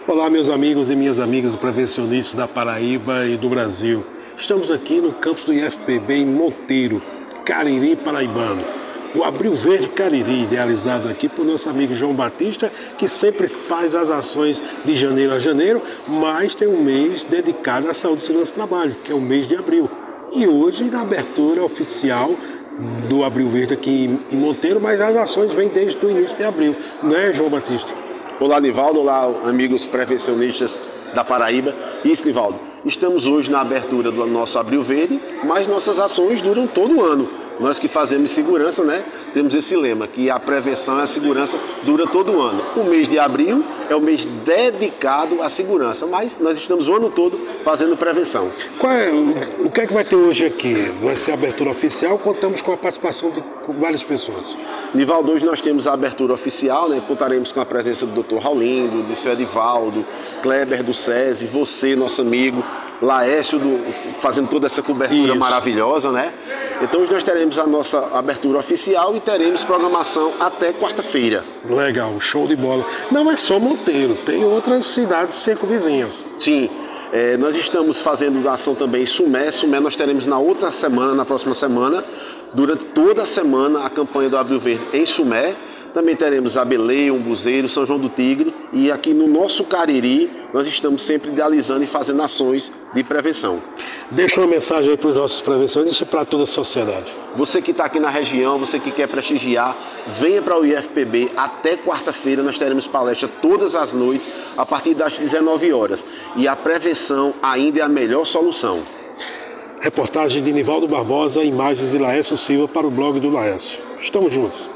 Olá, meus amigos e minhas amigas prevencionistas da Paraíba e do Brasil. Estamos aqui no campus do IFPB em Monteiro, Cariri paraibano. O Abril Verde Cariri, idealizado aqui por nosso amigo João Batista, que sempre faz as ações de janeiro a janeiro, mas tem um mês dedicado à saúde, segurança e trabalho, que é o mês de abril. E hoje, na abertura oficial do Abril Verde aqui em Monteiro, mas as ações vêm desde o início de abril, não é, João Batista? Olá, Nivaldo. Olá, amigos prevencionistas da Paraíba. Isso, Nivaldo. Estamos hoje na abertura do nosso Abril Verde, mas nossas ações duram todo o ano. Nós que fazemos segurança, né? Temos esse lema, que a prevenção e a segurança dura todo o ano. O mês de abril é o mês dedicado à segurança, mas nós estamos o ano todo fazendo prevenção. O que é que vai ter hoje aqui? Vai ser a abertura oficial, contamos com a participação de várias pessoas. Nivaldo, hoje nós temos a abertura oficial, né? Contaremos com a presença do Dr. Raulindo, do Sr. Edivaldo, Kleber do SESI, você, nosso amigo, Laércio, fazendo toda essa cobertura maravilhosa, né? Então hoje nós teremos a nossa abertura oficial e teremos programação até quarta-feira. Legal, show de bola. Não é só Monteiro, tem outras cidades circunvizinhas. Sim, nós estamos fazendo ação também em Sumé. Sumé nós teremos na outra semana, na próxima semana, durante toda a semana, a campanha do Abril Verde em Sumé. Também teremos Abeleia, Umbuzeiro, São João do Tigre, e aqui no nosso Cariri nós estamos sempre idealizando e fazendo ações de prevenção. Deixa uma mensagem aí para os nossos prevencionistas e para toda a sociedade. Você que está aqui na região, você que quer prestigiar, venha para o IFPB até quarta-feira. Nós teremos palestra todas as noites a partir das 19 horas. E a prevenção ainda é a melhor solução. Reportagem de Nivaldo Barbosa, imagens de Laércio Silva para o blog do Laércio. Estamos juntos.